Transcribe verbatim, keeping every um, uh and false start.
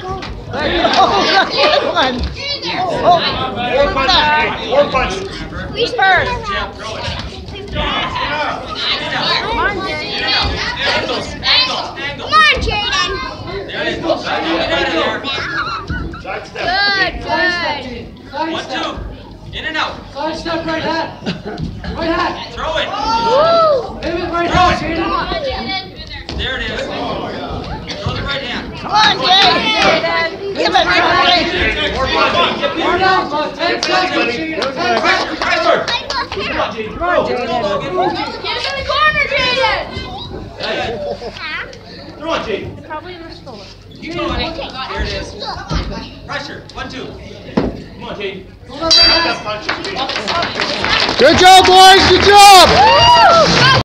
Four punches. Four punches. Who's first? Come on, Jayden. Come on, Jayden. Good, good. One, two. In and out. Side step, right hand. Right hand. Throw it. Woo! Hit it right Throw hand, it. Jayden. There it is. Throw the right hand. Come on, Jayden. Give it right hand. More down, bud. Ten seconds, Jayden. Ten seconds. Pressure. Come on, Jayden. Get in the corner, Jayden. Throw it, Jayden. Probably in the store. Keep going. There it is. Pressure. One, two. Come on, Jayden. Grab that punch, Jayden. Good job, boys. Good job.